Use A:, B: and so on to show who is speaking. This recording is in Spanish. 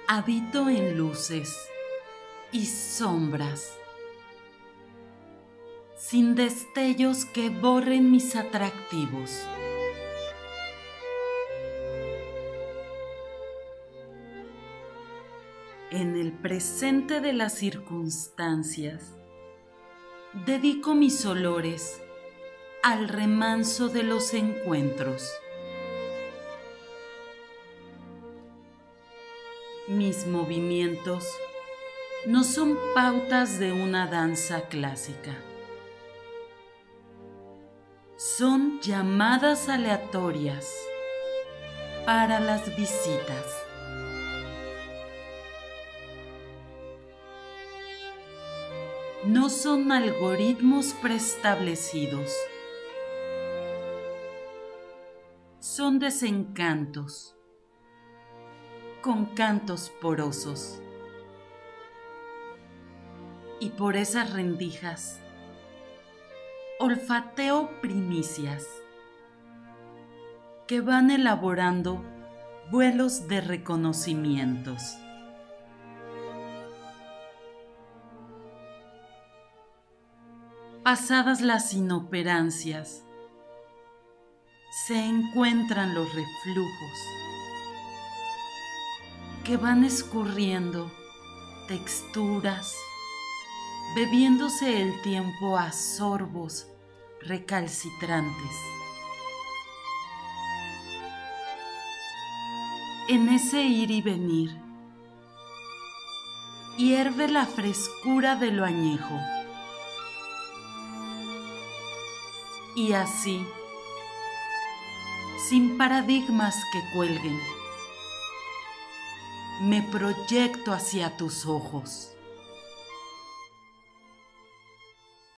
A: Habito en luces y sombras, sin destellos que borren mis atractivos. En el presente de las circunstancias, dedico mis olores al remanso de los encuentros. Mis movimientos no son pautas de una danza clásica. Son llamadas aleatorias para las visitas. No son algoritmos preestablecidos. Son desencantos con cantos porosos. Y por esas rendijas olfateo primicias que van elaborando vuelos de reconocimientos. Pasadas las inoperancias, se encuentran los reflujos que van escurriendo texturas, bebiéndose el tiempo a sorbos recalcitrantes. En ese ir y venir, hierve la frescura de lo añejo. Y así, sin paradigmas que cuelguen, me proyecto hacia tus ojos.